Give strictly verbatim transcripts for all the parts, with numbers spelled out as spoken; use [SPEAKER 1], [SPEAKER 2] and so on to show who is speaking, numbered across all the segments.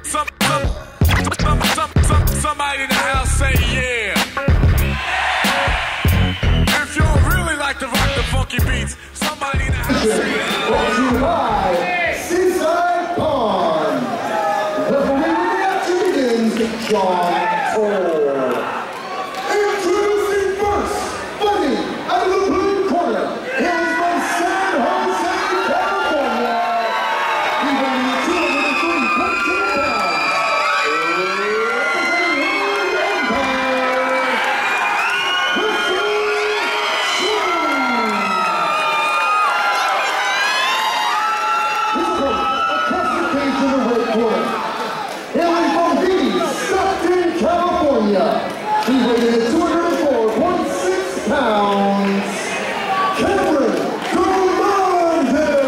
[SPEAKER 1] Some, some, some, some, some, somebody in the house say yeah. If you really like to rock the funky beats, somebody in the house say yeah.
[SPEAKER 2] Brought to you by Seaside Pond. Referee with the action begins, John Toll. Introducing first, fighting out of the blue corner, hails from San Jose, California. He weighs two hundred three point two pounds. Representing Inland Empire, Christian Schuh. His opponent, across the cage in the red corner, hailing from Beatty, Stockton, California. He weighed in two hundred four point six pounds. Cameron Dumondin.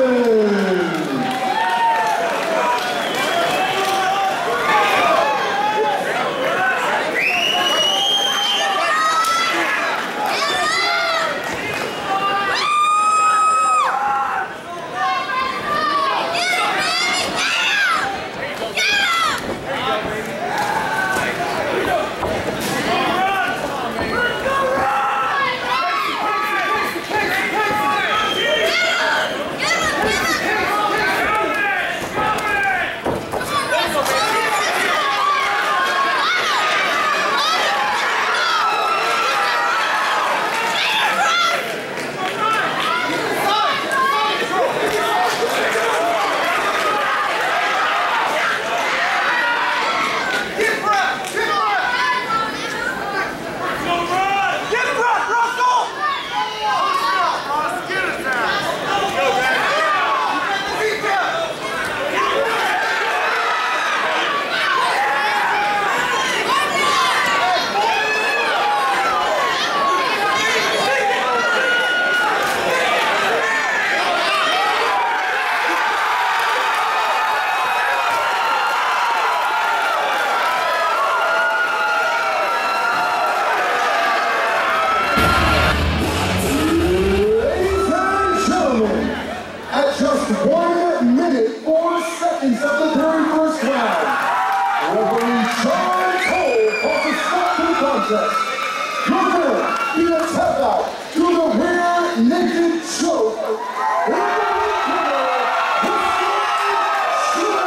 [SPEAKER 2] Just one minute, four seconds of the very first round. Referee John Toll calls a stop to the contest. Your winner, the attack out to the rear naked choke. In the red corner, Christian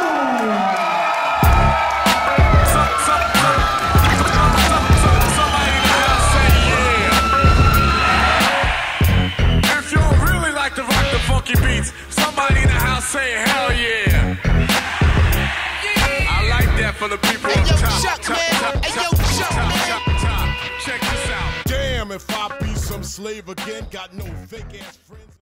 [SPEAKER 2] Schuh.
[SPEAKER 1] Somebody in the house say yeah. If you really like to rock the funky beats, somebody in the house say hell yeah. I like that for the people
[SPEAKER 3] Hey,
[SPEAKER 1] up
[SPEAKER 3] yo,
[SPEAKER 1] top.
[SPEAKER 3] Chuck,
[SPEAKER 1] top,
[SPEAKER 3] man.
[SPEAKER 1] top,
[SPEAKER 3] Hey, yo,
[SPEAKER 1] top,
[SPEAKER 3] Chuck,
[SPEAKER 1] top,
[SPEAKER 3] man.
[SPEAKER 1] top, top. Check this out.
[SPEAKER 4] Damn, if I be some slave again, got no fake ass friends.